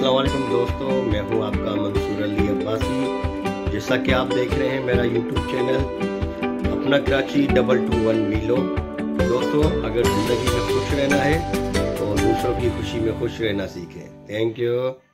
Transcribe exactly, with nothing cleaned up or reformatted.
अस्सलाम वालेकुम दोस्तों, मैं हूं आपका मंसूर अली अब्बासी। जैसा कि आप देख रहे हैं मेरा यूट्यूब चैनल अपना कराची डबल टू वन मीलो। दोस्तों, अगर ज़िंदगी में खुश रहना है तो दूसरों की खुशी में खुश रहना सीखें। Thank you.